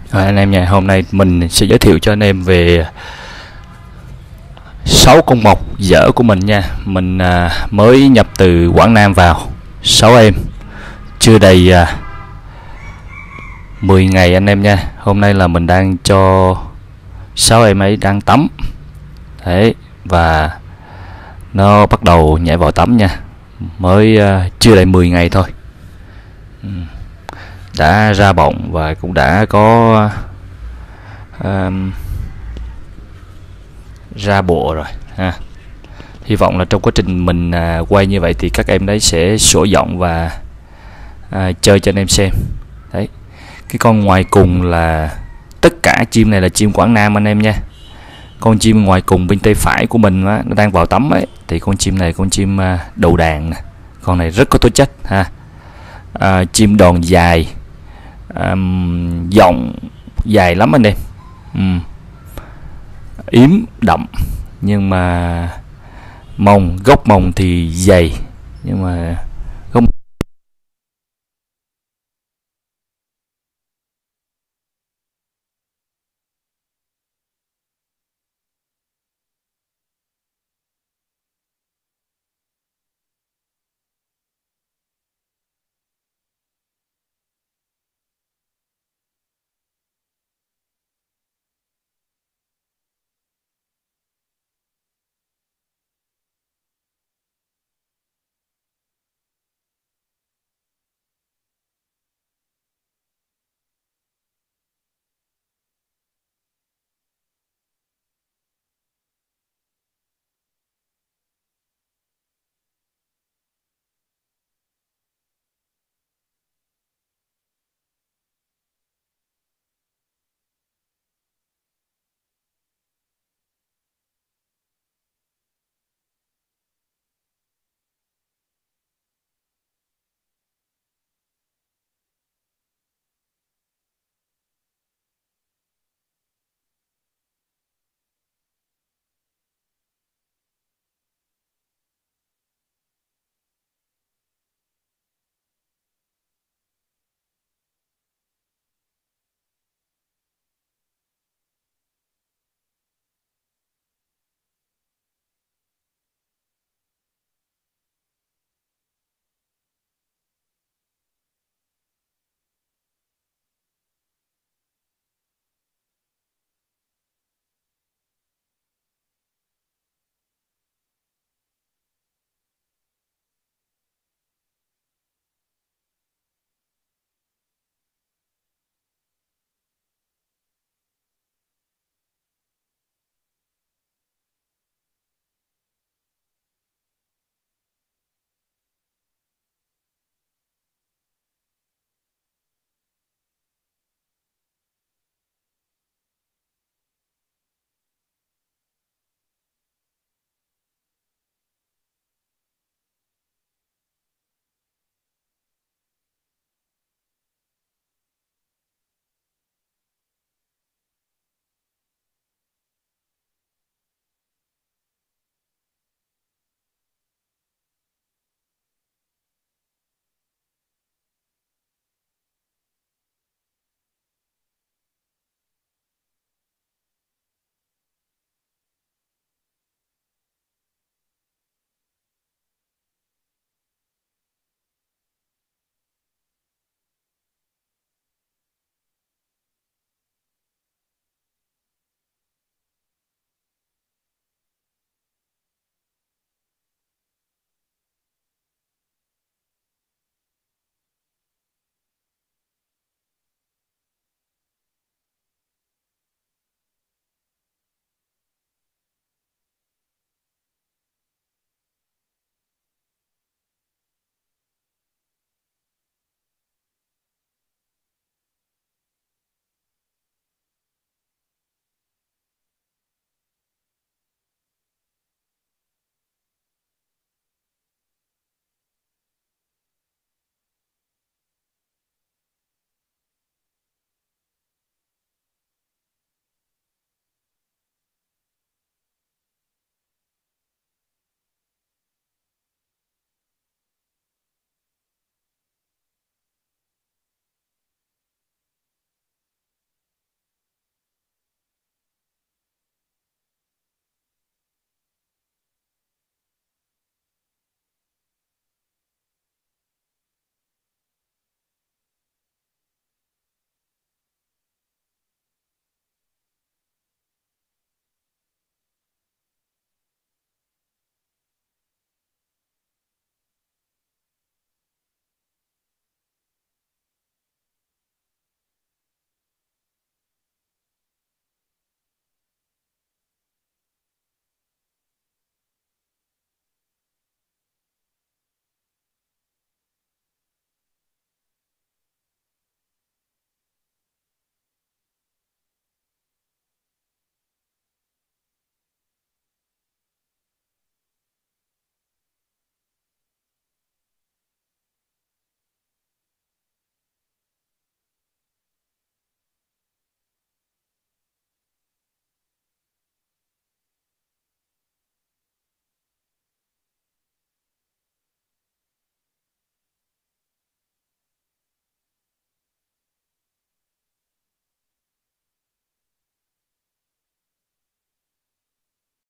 Anh em nha, hôm nay mình sẽ giới thiệu cho anh em về 6 con mộc dở của mình nha. Mình mới nhập từ Quảng Nam vào, 6 em, chưa đầy 10 ngày anh em nha. Hôm nay là mình đang cho 6 em ấy đang tắm đấy, và nó bắt đầu nhảy vào tắm nha. Mới chưa đầy 10 ngày thôi, đã ra bọng và cũng đã có ra bộ rồi ha. Hy vọng là trong quá trình mình quay như vậy thì các em đấy sẽ sổ giọng và chơi cho anh em xem. Đấy, cái con ngoài cùng là tất cả chim này là chim Quảng Nam anh em nha. Con chim ngoài cùng bên tay phải của mình á, nó đang vào tắm ấy, thì con chim này con chim đầu đàn nè. Con này rất có tố chất ha. Chim đòn dài, giọng dài lắm anh em, yếm đậm, nhưng mà gốc mồng thì dày, nhưng mà